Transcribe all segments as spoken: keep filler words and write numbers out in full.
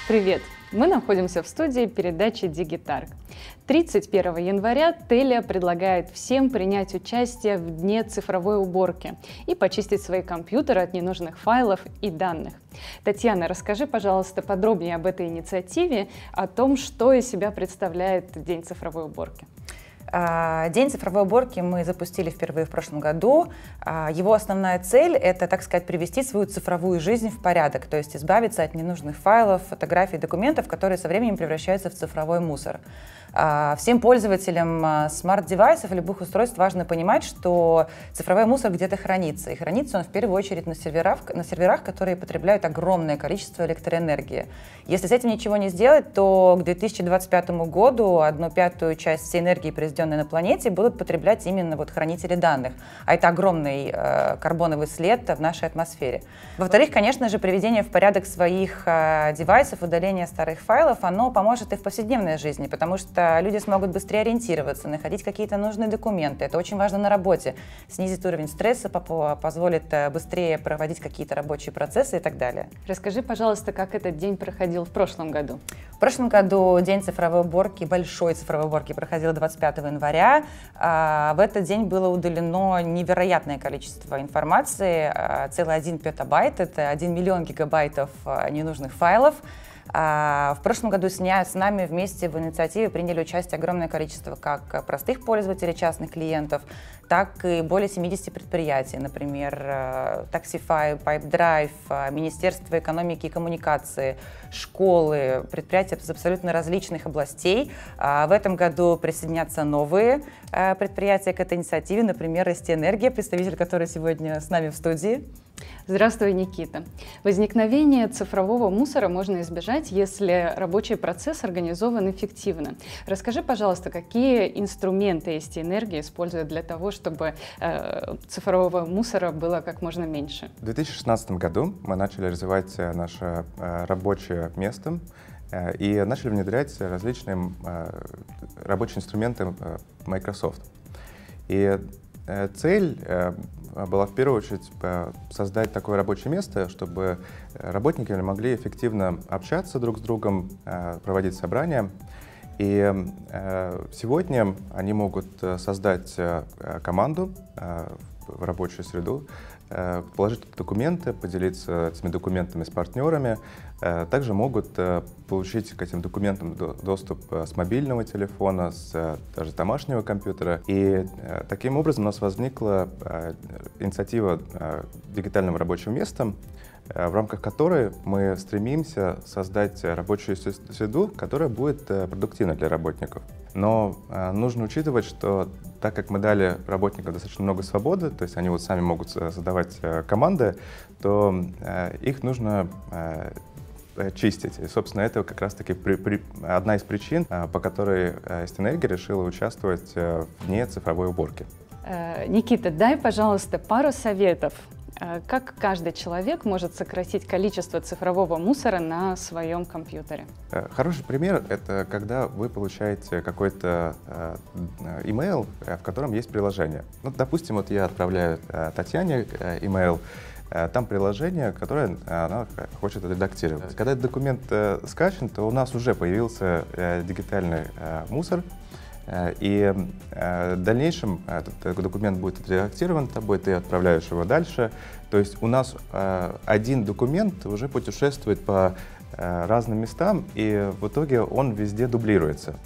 Привет! Мы находимся в студии передачи Digitarg. тридцать первого января Telia предлагает всем принять участие в Дне цифровой уборки и почистить свои компьютеры от ненужных файлов и данных. Татьяна, расскажи, пожалуйста, подробнее об этой инициативе, о том, что из себя представляет День цифровой уборки. День цифровой уборки мы запустили впервые в прошлом году. Его основная цель — это, так сказать, привести свою цифровую жизнь в порядок, то есть избавиться от ненужных файлов, фотографий, документов, которые со временем превращаются в цифровой мусор. Всем пользователям смарт-девайсов и любых устройств важно понимать, что цифровой мусор где-то хранится. И хранится он в первую очередь на серверах, на серверах, которые потребляют огромное количество электроэнергии. Если с этим ничего не сделать, то к две тысячи двадцать пятому году одну пятую часть всей энергии, произведенной на планете, будут потреблять именно вот хранители данных. А это огромный э, карбоновый след в нашей атмосфере. Во-вторых, конечно же, приведение в порядок своих э, девайсов, удаление старых файлов, оно поможет и в повседневной жизни, потому что люди смогут быстрее ориентироваться, находить какие-то нужные документы. Это очень важно на работе. Снизит уровень стресса, позволит быстрее проводить какие-то рабочие процессы и так далее. Расскажи, пожалуйста, как этот день проходил в прошлом году? В прошлом году День цифровой уборки, большой цифровой уборки, проходил двадцать пятого января. В этот день было удалено невероятное количество информации, целый один петабайт, это один миллион гигабайтов ненужных файлов. В прошлом году с нами вместе в инициативе приняли участие огромное количество как простых пользователей, частных клиентов, так и более семидесяти предприятий, например, Taxify, Pipedrive, Министерство экономики и коммуникации, школы, предприятия из абсолютно различных областей. В этом году присоединятся новые предприятия к этой инициативе, например, Ростэнергия, представитель которой сегодня с нами в студии. Здравствуй, Никита. Возникновение цифрового мусора можно избежать, если рабочий процесс организован эффективно. Расскажи, пожалуйста, какие инструменты Ростэнергия использует для того, чтобы э, цифрового мусора было как можно меньше? В две тысячи шестнадцатом году мы начали развивать наше э, рабочее место э, и начали внедрять различные э, рабочие инструменты э, Microsoft. И э, цель э, была в первую очередь создать такое рабочее место, чтобы работники могли эффективно общаться друг с другом, проводить собрания. И сегодня они могут создать команду в рабочую среду, положить документы, поделиться этими документами с партнерами. Также могут получить к этим документам доступ с мобильного телефона, с даже домашнего компьютера. И таким образом у нас возникла инициатива дигитального рабочего места, в рамках которой мы стремимся создать рабочую среду, которая будет продуктивна для работников. Но э, нужно учитывать, что так как мы дали работникам достаточно много свободы, то есть они вот сами могут создавать э, команды, то э, их нужно э, чистить. И, собственно, это как раз-таки при, при, одна из причин, э, по которой Ростэнергия решила участвовать э, в Дне цифровой уборки. Э, Никита, дай, пожалуйста, пару советов. Как каждый человек может сократить количество цифрового мусора на своем компьютере? Хороший пример — это когда вы получаете какой-то email, в котором есть приложение. Ну, допустим, вот я отправляю Татьяне email, там приложение, которое она хочет редактировать. Когда этот документ скачан, то у нас уже появился дигитальный мусор. И в дальнейшем этот документ будет редактирован тобой, ты отправляешь его дальше. То есть у нас один документ уже путешествует по разным местам, и в итоге он везде дублируется.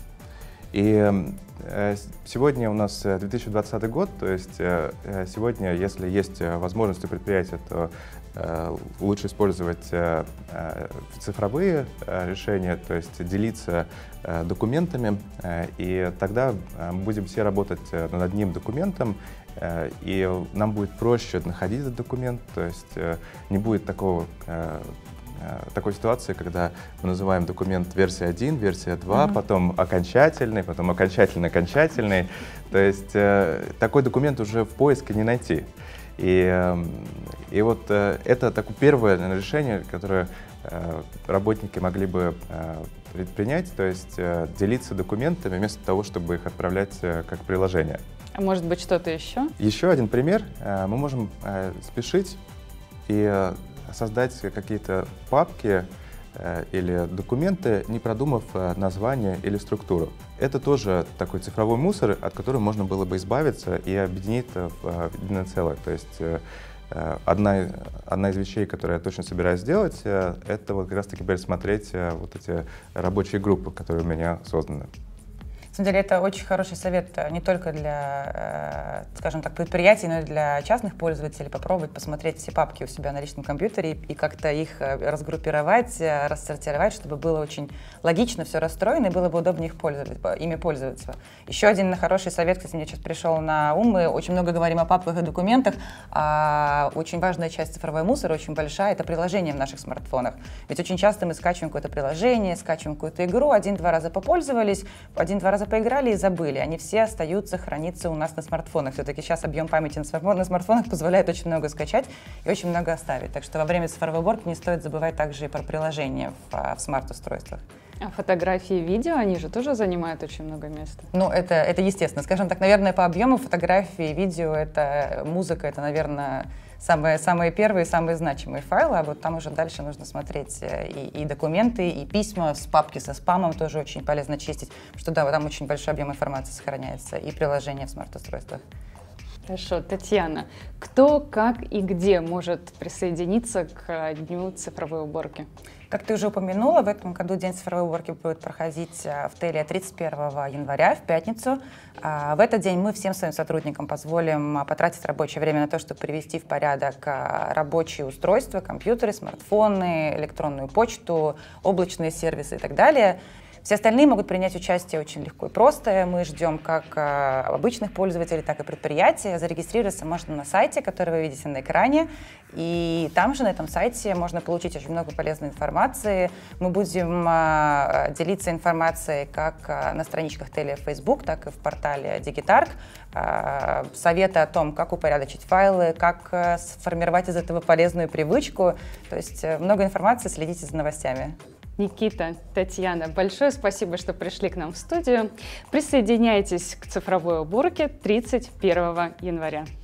И сегодня у нас две тысячи двадцатый год, то есть сегодня, если есть возможность у предприятия, то лучше использовать цифровые решения, то есть делиться документами, и тогда мы будем все работать над одним документом, и нам будет проще находить этот документ, то есть не будет такого такой ситуации, когда мы называем документ версия один, версия два, mm-hmm. потом окончательный, потом окончательно-окончательный. То есть э, такой документ уже в поиске не найти. И, э, и вот э, это такое первое наверное, решение, которое э, работники могли бы э, предпринять, то есть э, делиться документами вместо того, чтобы их отправлять э, как приложение. А может быть что-то еще? Еще один пример. Э, мы можем э, спешить и э, создать какие-то папки или документы, не продумав название или структуру. Это тоже такой цифровой мусор, от которого можно было бы избавиться и объединить в единое целое. То есть одна, одна из вещей, которую я точно собираюсь сделать, это вот как раз-таки пересмотреть вот эти рабочие группы, которые у меня созданы. На самом деле это очень хороший совет не только для, скажем так, предприятий, но и для частных пользователей. Попробовать посмотреть все папки у себя на личном компьютере и как-то их разгруппировать, рассортировать, чтобы было очень логично все расстроено и было бы удобнее их пользоваться, ими пользоваться. Еще один хороший совет, кстати, мне сейчас пришел на ум. Мы очень много говорим о папках и документах, а очень важная часть цифрового мусора, очень большая, это приложения в наших смартфонах. Ведь очень часто мы скачиваем какое-то приложение, скачиваем какую-то игру, один-два раза попользовались, один-два раза поиграли и забыли. Они все остаются храниться у нас на смартфонах. Все-таки сейчас объем памяти на смартфонах позволяет очень много скачать и очень много оставить. Так что во время цифровой уборки не стоит забывать также и про приложения в, в смарт-устройствах. А фотографии и видео, они же тоже занимают очень много места. Ну, это, это естественно. Скажем так, наверное, по объему фотографии, видео, это музыка, это, наверное, самые, самые первые, самые значимые файлы, а вот там уже дальше нужно смотреть и, и документы, и письма с папки со спамом тоже очень полезно чистить, потому что да, там очень большой объем информации сохраняется, и приложения в смарт-устройствах. Хорошо, Татьяна, кто, как и где может присоединиться к Дню цифровой уборки? Как ты уже упомянула, в этом году День цифровой уборки будет проходить в Теле тридцать первого января, в пятницу. В этот день мы всем своим сотрудникам позволим потратить рабочее время на то, чтобы привести в порядок рабочие устройства, компьютеры, смартфоны, электронную почту, облачные сервисы и так далее. Все остальные могут принять участие очень легко и просто. Мы ждем как обычных пользователей, так и предприятий. Зарегистрироваться можно на сайте, который вы видите на экране. И там же, на этом сайте, можно получить очень много полезной информации. Мы будем делиться информацией как на страничках Теле в Facebook, так и в портале Digitarc. Советы о том, как упорядочить файлы, как сформировать из этого полезную привычку. То есть много информации, следите за новостями. Никита, Татьяна, большое спасибо, что пришли к нам в студию. Присоединяйтесь к цифровой уборке тридцать первого января.